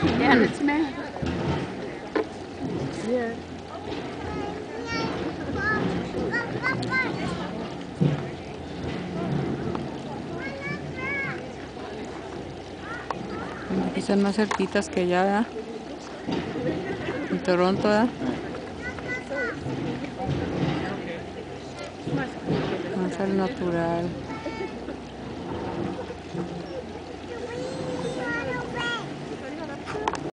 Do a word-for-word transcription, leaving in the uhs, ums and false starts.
Yeah, it's me. Yeah. Aquí están más cerquitas que allá, ¿verdad? En Toronto, ¿verdad? Más al natural.